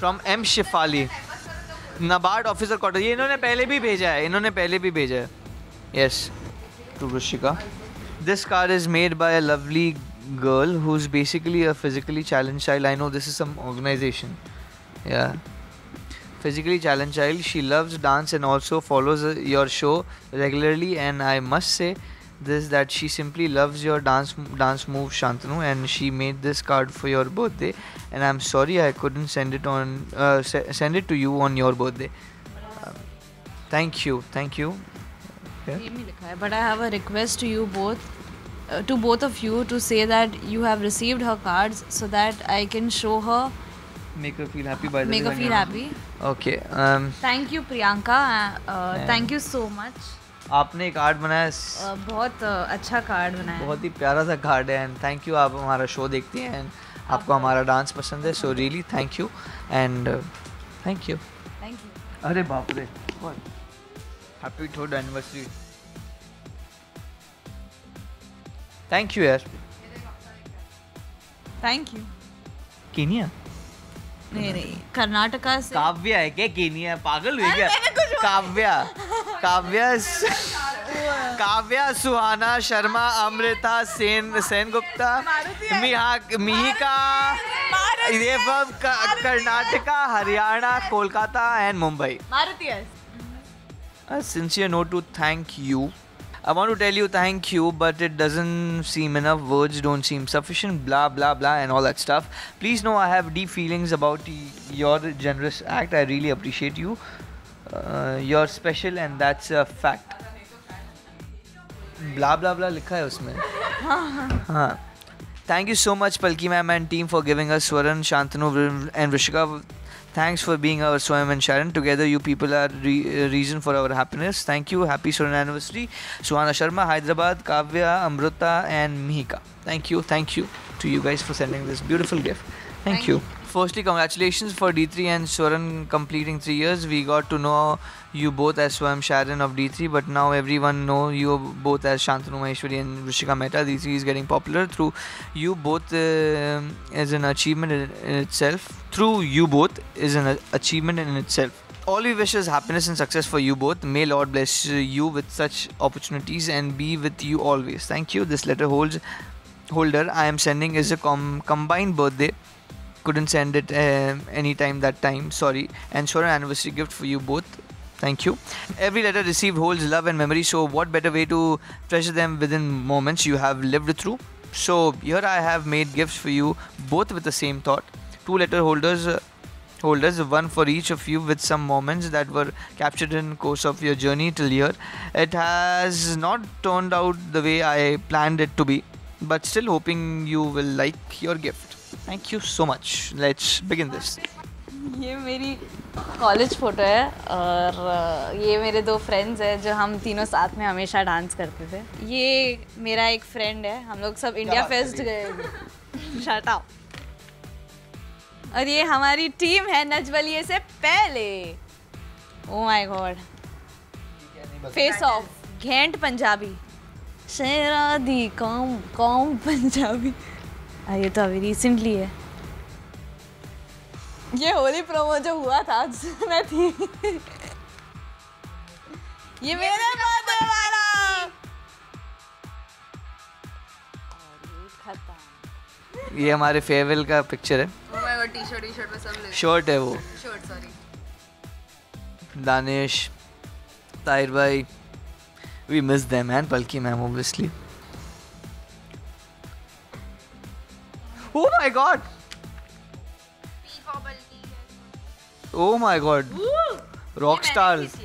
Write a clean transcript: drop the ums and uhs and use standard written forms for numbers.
From M Shifali, NABARD officer quarter. ये इन्होंने पहले भी भेजा है, yes, to Rushika. This card is made by a lovely girl who is basically a physically challenged child. I know this is some organisation, या physically challenged child. She loves dance and also follows your show regularly, and I must say this, that she simply loves your dance move, Shantanu, and she made this card for your birthday, and I'm sorry I couldn't send it to you on your birthday. Thank you. ये में लिखा है, but I have a request to you both, to both of you, to say that you have received her cards so that I can show her, make her feel happy by the make her feel happy. Okay. Thank you Priyanka, thank you so much. आपने card बनाया, बहुत अच्छा card बनाया, बहुत ही प्यारा सा card है, and thank you. आप हमारा शो देखते हैं एंड आपको हमारा डांस पसंद है, so really thank you and thank you. अरे बाप रे, happy 3rd anniversary. Thank you यार। Thank you. केनिया? नहीं, कर्नाटका से। काव्या है क्या? केनिया? पागल हुई क्या? काव्या, सुहाना शर्मा, अमृता सेनगुप्ता, मिहिका, ये सब Karnataka, Haryana, Kolkata and Mumbai. A sincere note to thank you. I want to tell you thank you, but it doesn't seem enough. Words don't seem sufficient. Blah blah blah and all that stuff. Please know I have deep feelings about your generous act. I really appreciate you. You're special and that's a fact. Blah blah blah लिखा है उसमें. हाँ. Thank you so much Palki ma'am and team for giving us Swaran, Shantanu and Rishika. Thanks for being our Swayam and Sharon. Together you people are reason for our happiness. Thank you. Happy Swaran anniversary. Suhana Sharma, Hyderabad, Kavya, Amruta and Mihika. Thank you to you guys for sending this beautiful gift. Thank you. Firstly, congratulations for D3 and Swaran completing 3 years. We got to know you both as Swayam Sharon of D3, but now everyone know you both as Shantanu Maheshwari and Rishika Mehta. D3 is getting popular through you both as an achievement in itself. All we wish is happiness and success for you both. May Lord bless you with such opportunities and be with you always. Thank you. This letter holder I am sending is a combined birthday. Couldn't send it anytime that time, sorry, and sure, an anniversary gift for you both. Thank you. Every letter received holds love and memory, so what better way to treasure them within moments you have lived through. So here I have made gifts for you both with the same thought. 2 letter holders, one for each of you, with some moments that were captured in course of your journey till here. It has not turned out the way I planned it to be, but still hoping you will like your gift. Thank you so much. Let's begin this. ये मेरी college photo है और ये मेरे 2 friends हैं जो हम तीनों साथ में हमेशा डांस करते थे। ये मेरा एक फ्रेंड है, हम लोग सब इंडिया फेस्ट गए। Shut up. और ये हमारी टीम है नजबलिए से पहले। Oh my god. Face of घेंट पंजाबी, शेरा दी कौम पंजाबी। ये तो अभी रिसेंटली है। ये होली प्रोमो जो हुआ था मैं थी। ये मेरे बर्थडे वाला। ये हमारे फेयरवेल का पिक्चर है। ओह माय गॉड, टी-शर्ट में सब ले। शर्ट है वो। Shirt, sorry. दानिश, ताहिर भाई, we miss them and Palki ma'am obviously. Oh my god. Oh my god. Rock stars.